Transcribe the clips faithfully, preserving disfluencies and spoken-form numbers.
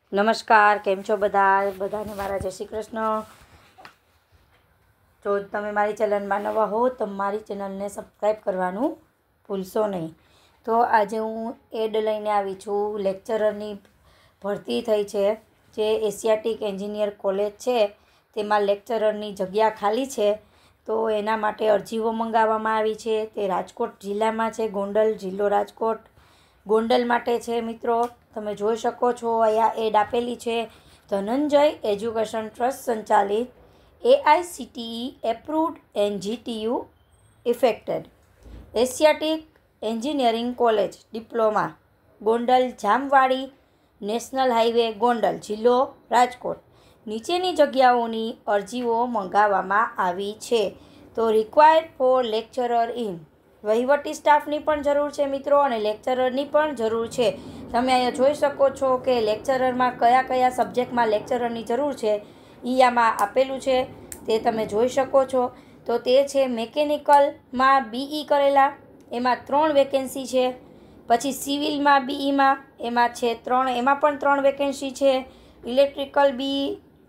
નમસ્કાર, કેમ છો બધા બધાને મારા જય શ્રી કૃષ્ણ। જો તમે મારી ચેનલમાં નવા હો તો મારી ચેનલને સબસ્ક્રાઈબ કરવાનું ભૂલશો નહીં। તો આજે હું એડ લઈને આવી છું। લેક્ચરરની ભરતી થઈ છે જે એશિયાટિક એન્જિનિયર કોલેજ છે તેમાં લેક્ચરરની જગ્યા ખાલી છે, તો એના માટે અરજીઓ મંગાવવામાં આવી છે। તે રાજકોટ જિલ્લામાં છે, ગોંડલ જિલ્લો રાજકોટ ગોંડલ માટે છે। મિત્રો તમે જોઈ શકો છો અહીંયા એડ આપેલી છે। ધનંજય એજ્યુકેશન ટ્રસ્ટ સંચાલિત AICTE approved NGTU affected Asiatic engineering college diploma Gondal Jamwadi national highway Gondal જિલ્લો રાજકોટ નીચેની જગ્યાઓની અરજીઓ મંગાવવામાં આવી છે। તો રિક્વાયર્ડ ફોર લેક્ચરર ઇન વહીવટી સ્ટાફની પણ જરૂર છે મિત્રો, અને લેક્ચરરની પણ જરૂર છે। તમે અહીંયા જોઈ શકો છો કે લેક્ચરરમાં કયા કયા સબ્જેક્ટમાં લેક્ચરરની જરૂર છે એ આમાં આપેલું છે, તે તમે જોઈ શકો છો। તો તે છે મેકેનિકલમાં બીઈ કરેલા, એમાં ત્રણ વેકેન્સી છે। પછી સિવિલમાં બીઈમાં એમાં છે ત્રણ, એમાં પણ ત્રણ વેકેન્સી છે। ઇલેક્ટ્રિકલ બી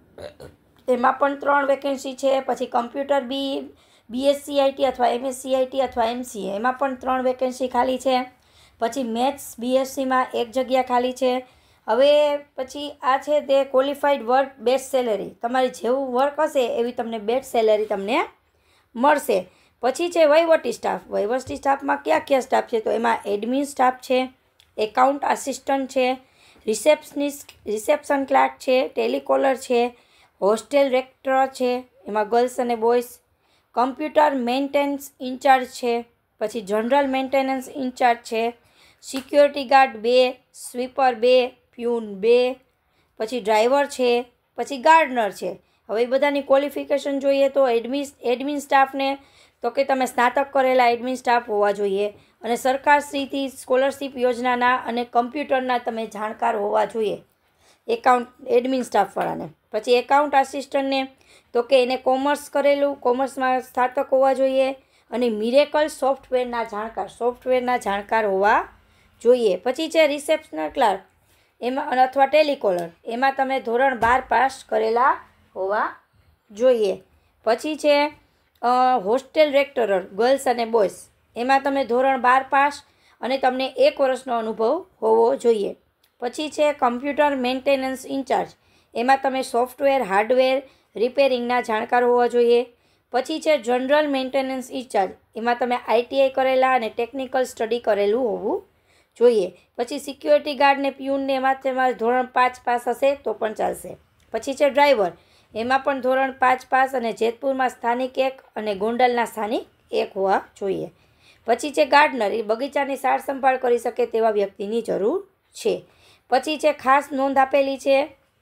એમાં પણ ત્રણ વેકેન્સી છે। પછી કમ્પ્યુટર બી બીએસસી આઈટી અથવા એમએસસી આઈટી અથવા એમસીએ એમાં પણ ત્રણ વેકેન્સી ખાલી છે। પછી મેથ્સ બીએસસીમાં એક જગ્યા ખાલી છે। હવે પછી આ છે તે ક્વોલિફાઈડ વર્ક બેસ્ટ સેલેરી, તમારી જેવું વર્ક હશે એવી તમને બેસ્ટ સેલેરી તમને મળશે। પછી છે વહીવટી સ્ટાફ, વહીવટી સ્ટાફમાં કયા કયા સ્ટાફ છે તો એમાં એડમિન સ્ટાફ છે, એકાઉન્ટ આસિસ્ટન્ટ છે, રિસેપ્શનિસ્ટ રિસેપ્શન ક્લાર્ક છે, ટેલિકોલર છે, હોસ્ટેલ રેક્ટર છે, એમાં ગર્લ્સ અને બોયઝ, કમ્પ્યુટર મેન્ટેનન્સ ઇન્ચાર્જ છે, પછી જનરલ મેન્ટેનન્સ ઇન્ચાર્જ છે, સિક્યોરિટી ગાર્ડ બે, સ્વીપર બે, પ્યુન બે, પછી ડ્રાઈવર છે, પછી ગાર્ડનર છે। હવે એ બધાની ક્વોલિફિકેશન જોઈએ તો એડમિન એડમિન સ્ટાફને તો કે તમે સ્નાતક કરેલા એડમિન સ્ટાફ હોવા જોઈએ, અને સરકારશ્રીથી સ્કોલરશિપ યોજનાના અને કમ્પ્યુટરના તમે જાણકાર હોવા જોઈએ એકાઉન્ટ એડમિન સ્ટાફવાળાને। પછી એકાઉન્ટ આસિસ્ટન્ટને તો કે એને કોમર્સ કરેલું, કોમર્સમાં સ્નાતક હોવા જોઈએ, અને મિરેકલ સોફ્ટવેરના જાણકાર સોફ્ટવેરના જાણકાર હોવા જોઈએ। પછી છે રિસેપ્શન ક્લાર્ક એમાં અથવા ટેલિકોલર, એમાં તમે ધોરણ બાર પાસ કરેલા હોવા જોઈએ। પછી છે હોસ્ટેલ રેક્ટરર ગર્લ્સ અને બોયઝ, એમાં તમે ધોરણ બાર પાસ અને તમને એક વર્ષનો અનુભવ હોવો જોઈએ। પછી છે કમ્પ્યુટર મેન્ટેનન્સ ઇન્ચાર્જ, એમાં તમે સોફ્ટવેર હાર્ડવેર રિપેરિંગના જાણકાર હોવા જોઈએ। પછી છે જનરલ મેન્ટેનન્સ ઇન્ચાર્જ, એમાં તમે આઈટીઆઈ કરેલા અને ટેકનિકલ સ્ટડી કરેલું હોવું જોઈએ। પછી સિક્યોરિટી ગાર્ડ ને પ્યુનને એમાં તમારે ધોરણ પાંચ પાસ હશે તો પણ ચાલશે। પછી છે ડ્રાઈવર, એમાં પણ ધોરણ પાંચ પાસ અને જેતપુરમાં સ્થાનિક એક અને ગોંડલના સ્થાનિક એક હોવા જોઈએ। પછી છે ગાર્ડનર, એ બગીચાની સાર સંભાળ કરી શકે તેવા વ્યક્તિની જરૂર છે। પછી છે ખાસ નોંધ આપેલી છે,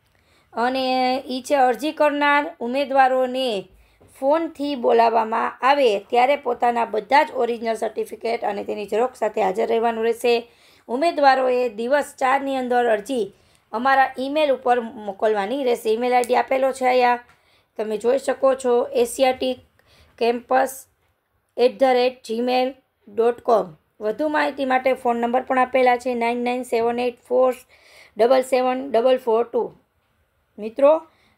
અને એ છે અરજી કરનાર ઉમેદવારોને ફોનથી બોલાવવામાં આવે ત્યારે પોતાના બધા જ ઓરિજિનલ સર્ટિફિકેટ અને તેની ઝેરોક્ષ સાથે હાજર રહેવાનું રહેશે। ઉમેદવારોએ દિવસ ચારની અંદર અરજી અમારા ઈમેલ ઉપર મોકલવાની રહેશે। ઈમેલ આઈડી આપેલો છે અહીંયા તમે જોઈ શકો છો, Asiatic campus at the rate Gmail dot com. વધુ માહિતી માટે ફોન નંબર પણ આપેલા છે nine nine seven eight four double seven double four two. મિત્રો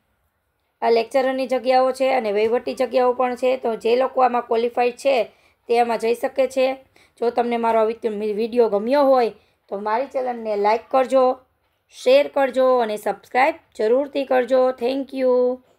આ લેક્ચરરની જગ્યાઓ છે અને વહીવટી જગ્યાઓ પણ છે, તો જે લોકો આમાં ક્વોલિફાઈડ છે તે આમાં જઈ શકે છે। જો તમને મારો વિડીયો ગમ્યો હોય તો મારી ચેનલને લાઈક કરજો, શેર કરજો અને સબસ્ક્રાઈબ જરૂરથી કરજો। Thank you.